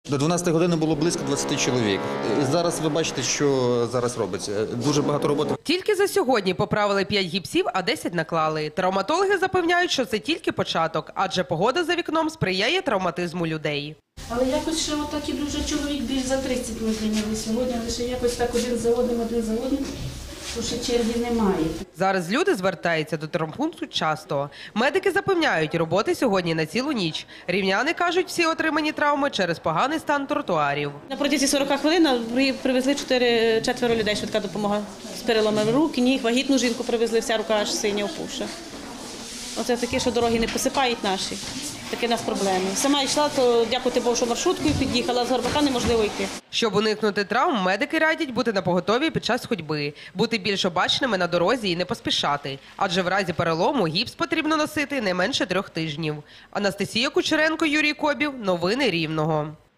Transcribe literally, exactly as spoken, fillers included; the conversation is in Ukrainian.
До дванадцятої години було близько двадцяти чоловік. І зараз ви бачите, що зараз робиться. Дуже багато роботи. Тільки за сьогодні поправили п'ять гіпсів, а десять наклали. Травматологи запевняють, що це тільки початок, адже погода за вікном сприяє травматизму людей. Але якось ще отак і дуже чоловік більш за тридцять ми прийняли сьогодні, лише якось так один за одним, один за одним, то ще черги немає. Зараз люди звертаються до травмпункту часто. Медики запевняють, роботи сьогодні на цілу ніч. Рівняни кажуть, всі отримані травми через поганий стан тротуарів. На протязі сорока хвилин привезли чотири, четверо людей, швидка допомога з переломами рук, ніг, вагітну жінку привезли, вся рука аж синя опухша. Оце таке, що дороги не посипають наші. Такі у нас проблеми. Сама йшла, то дякувати Богу, що маршруткою під'їхала, з Горбака неможливо йти. Щоб уникнути травм, медики радять бути напоготові під час ходьби, бути більш обачними на дорозі і не поспішати. Адже в разі перелому гіпс потрібно носити не менше трьох тижнів. Анастасія Кучеренко, Юрій Кобів. Новини Рівного.